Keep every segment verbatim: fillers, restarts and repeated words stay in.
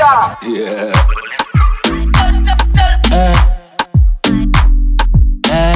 Africa. Yeah. Uh, uh,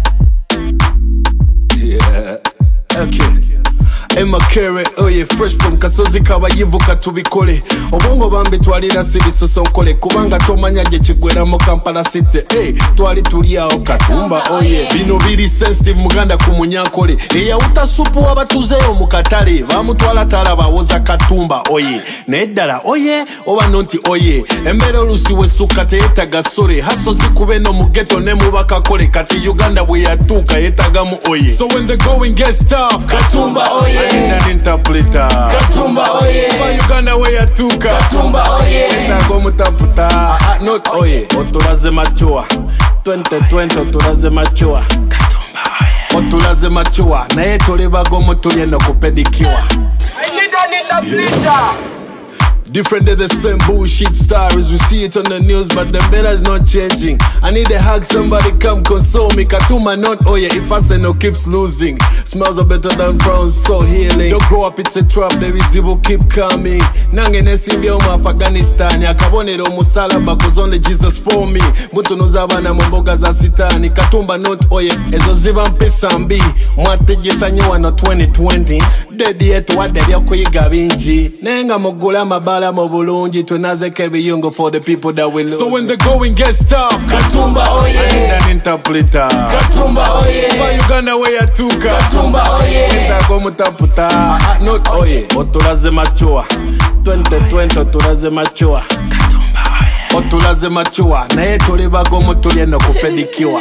Yeah. okay. Emma Carey, oh yeah, fresh from Kasozi kabayivuka tubikole obongo bambi twalira sibisoso nkole kubanga tomanya gye kigwera mu Kampala City. Hey, twali tuliawo Katumba, oh yeah, bino biri sensitive muganda ku munyankole eyawuta supu abatuzeyo mu katale bamutwala tala bawoza Katumba, oh yeah, neddala oh yeah, oba nonti oh yeah, emmere olusi wessuka teyetaga sole haso zikube no mu ghetto ne mu bakakole kati Uganda bwe yatuuka yetagamu oh yeah. So when the going gets tough, Katumba oh yeah, I need an interpreter. Katumba oh yeah, Uganda where you took Katumba oh yeah, Ntago mutaputa ah, not oh yeah, otulaze machua twenty twenty otulaze machua Katumba oh yeah, otulaze machua naye tuli bagomo tulye no kupedikiwa. I need an interpreter. Different than the same bullshit stories. We see it on the news, but the better is not changing. I need a hug, somebody come console me. Katuma not, oh yeah, if I say no keeps losing. Smells are better than frowns, so healing. Don't grow up, it's a trap, the visible keep coming. Nangene simbioma Afghanistan. Yakabonero musalaba, cause only Jesus for me. Muntu nuzabana mboga za sitani. Katumba not, oh yeah, ezo ziva mpesambi. Mwate jesanywa no twenty twenty. Dedi etu wadeli okuyiga binji. Nenga mogula mabala mobulungi tunazeka ebiyungo for the people that we lose. So when the going gets tough, Katumba oh yeah, I need an interpreter. Katumba oh yeah, Uganda where you took Katumba oh yeah, Ntago mutaputa ah, not oh yeah, otulaze machua twenty twenty otulaze machua Katumba oh yeah, otulaze machua naye tuli bagomo tulye no kupedikiwa.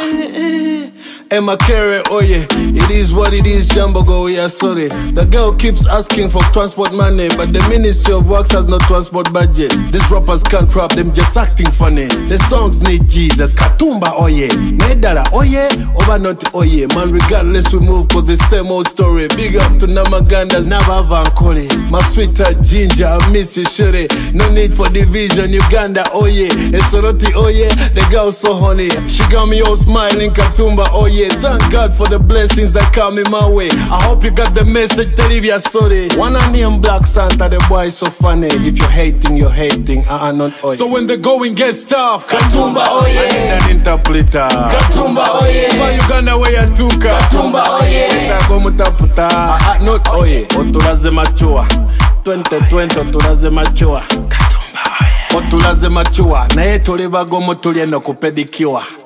Emma Carey, oh yeah, it is what it is, Jambo go, yeah, sorry. The girl keeps asking for transport money, but the Ministry of Works has no transport budget. These rappers can't rap, them just acting funny. The songs need Jesus, Katumba, oh yeah, Nedala, oh yeah, Oba not, oh yeah. Man, regardless we move, cause the same old story. Big up to Namagandas, Nava Vankole. My sweetheart Ginger, I miss you, Shure. No need for division, Uganda, oh yeah. Esoroti, oh yeah, the girl so honey. She got me all smiling, Katumba, oh yeah. Thank God for the blessings that come in my way. I hope you got the message, Teribia, sorry. One on name Black Santa, the boy is so funny. If you're hating, you're hating, uh-uh, not oh yeah. So when the going gets tough, Katumba, oh yeah, I need an interpreter. Katumba, oh yeah, Uganda where you took Katumba, oh yeah, Ntago mutaputa uh-uh, not oh yeah, otulaze machua twenty twenty otulaze machua Katumba oh yeah, otulaze machua naye tuli bagomo tulye no kupedikiwa.